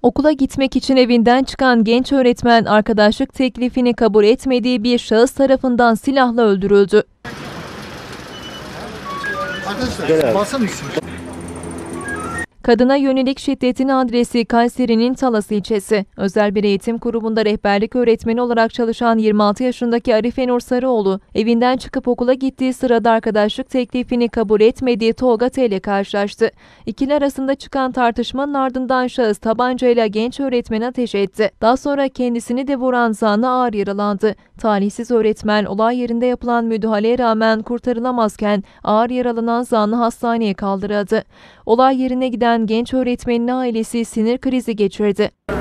Okula gitmek için evinden çıkan genç öğretmen arkadaşlık teklifini kabul etmediği bir şahıs tarafından silahla öldürüldü. Arkadaşlar basın mısın? Kadına yönelik şiddetin adresi Kayseri'nin Talas ilçesi. Özel bir eğitim kurumunda rehberlik öğretmeni olarak çalışan 26 yaşındaki Arife Nur Sarıoğlu, evinden çıkıp okula gittiği sırada arkadaşlık teklifini kabul etmediği Tolga T ile karşılaştı. İkili arasında çıkan tartışmanın ardından şahıs tabancayla genç öğretmeni ateş etti. Daha sonra kendisini de vuran zanlı ağır yaralandı. Talihsiz öğretmen olay yerinde yapılan müdahaleye rağmen kurtarılamazken ağır yaralanan zanlı hastaneye kaldırıldı. Olay yerine giden genç öğretmenin ailesi sinir krizi geçirdi.